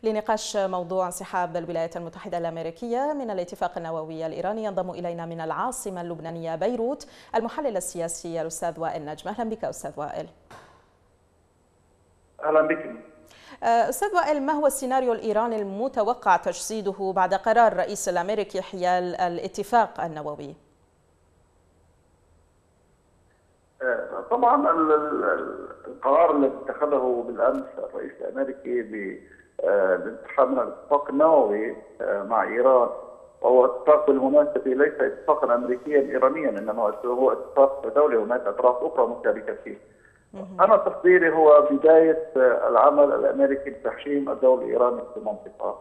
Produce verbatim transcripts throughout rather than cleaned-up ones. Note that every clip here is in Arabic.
لنقاش موضوع انسحاب الولايات المتحدة الأمريكية من الاتفاق النووي الإيراني ينضم إلينا من العاصمة اللبنانية بيروت المحلل السياسي الأستاذ وائل نجم. أهلا بك أستاذ وائل. أهلا بك. أستاذ وائل، ما هو السيناريو الإيراني المتوقع تجسيده بعد قرار الرئيس الأمريكي حيال الاتفاق النووي؟ طبعا القرار الذي اتخذه بالامس الرئيس الامريكي بالانسحاب من الاتفاق النووي مع ايران، وهو اتفاق بالمناسبه ليس اتفاقا امريكيا ايرانيا، انما هو اتفاق دولي، هناك اطراف اخرى مشاركه فيه. انا تقديري هو بدايه العمل الامريكي لتحشيم الدور الايراني في المنطقه،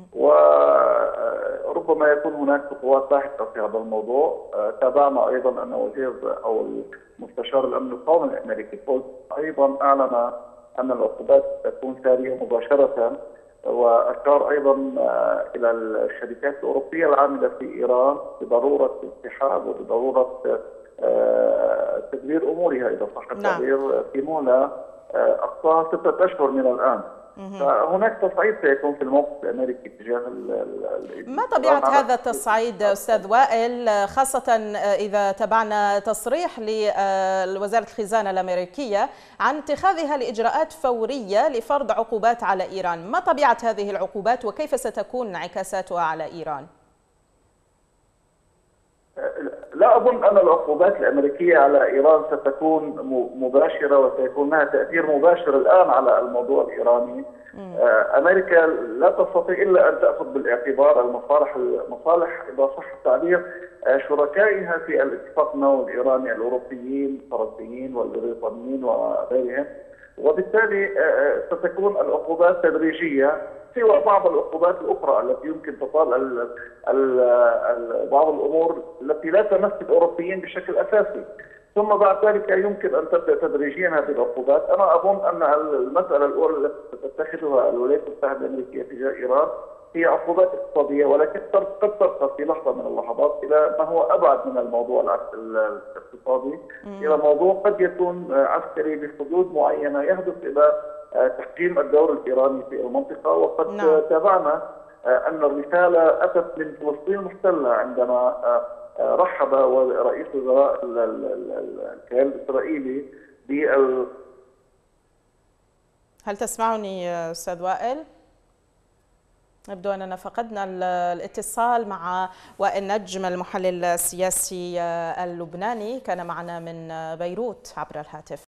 وربما يكون هناك خطوات لاحقه في هذا الموضوع. تابعنا ايضا ان وزير او مستشار الامن القومي الامريكي بولت ايضا اعلن ان العقوبات تكون ساريه مباشره، واشار ايضا الى الشركات الاوروبيه العامله في ايران بضروره الانسحاب وبضروره تدبير امورها اذا صح التعبير في مهله اقصاها سته اشهر من الان. فهناك تصعيد سيكون في الموقف الامريكي تجاه ما طبيعه هذا التصعيد استاذ وائل، خاصه اذا تابعنا تصريح لوزاره الخزانه الامريكيه عن اتخاذها لاجراءات فوريه لفرض عقوبات على ايران؟ ما طبيعه هذه العقوبات وكيف ستكون انعكاساتها على ايران؟ لا أظن أن العقوبات الأمريكية على إيران ستكون مباشرة وسيكون لها تأثير مباشر الآن على الموضوع الإيراني. أمريكا لا تستطيع إلا أن تأخذ بالاعتبار المصالح المصالح إذا صح التعبير شركائها في الاتفاق النووي الإيراني الأوروبيين الفرنسيين والبريطانيين وغيرهم، وبالتالي ستكون العقوبات تدريجية سوى بعض العقوبات الأخرى التي يمكن تطال ال ال ال بعض الأمور التي لا تمس الأوروبيين بشكل أساسي، ثم بعد ذلك يمكن أن تبدأ تدريجيا هذه العقوبات. أنا أظن أن المسألة الأولى التي تتخذها الولايات المتحدة الأمريكية تجاه إيران هي عقوبات اقتصادية، ولكن قد ترقى في لحظة من اللحظات إلى ما هو أبعد من الموضوع الاقتصادي، إلى موضوع قد يكون عسكري بحدود معينة يهدف إلى تحجيم الدور الإيراني في المنطقة. وقد نعم. تابعنا أن الرسالة أتت من فلسطين المحتلة عندما رحب رئيس وزراء الكيان الإسرائيلي بال هل تسمعني أستاذ وائل؟ يبدو أننا فقدنا الاتصال مع وائل نجم المحلل السياسي اللبناني، كان معنا من بيروت عبر الهاتف.